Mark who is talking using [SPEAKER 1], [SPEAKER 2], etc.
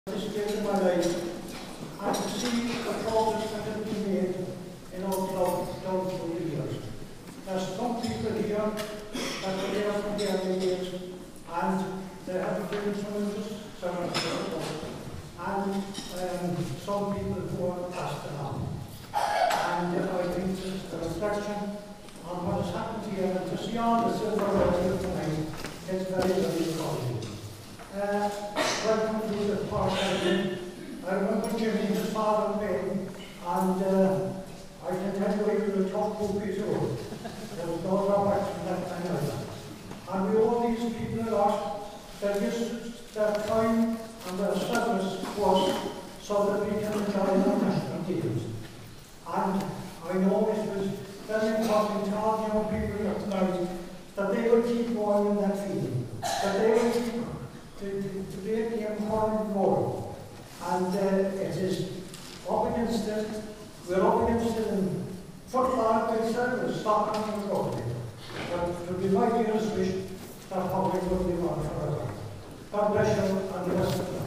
[SPEAKER 1] This stage of my life, I can see the progress that has been made in our club down through the years. There's some people here that were there from the early days, and they have been tremendous service, and some people who are passed along. And I think it's a reflection on what has happened here, and to see all the silver here tonight, it's very, very encouraging. Welcome to the park. I remember Jimmy, his father, playing, and I can tell you he was a tough cookie too. There was no drawbacks from that kind of thing. And we owe these people a lot. Their time and their service was so that we can enjoy our national teams. And I know it was very important to all the young people here tonight that they will keep going in that feeling, that they will keep to play the important role. And it is up against it, we're up against it in football, big circles, soccer and rugby. But to be 5 years wish that public will be on forever. God bless you and the rest of the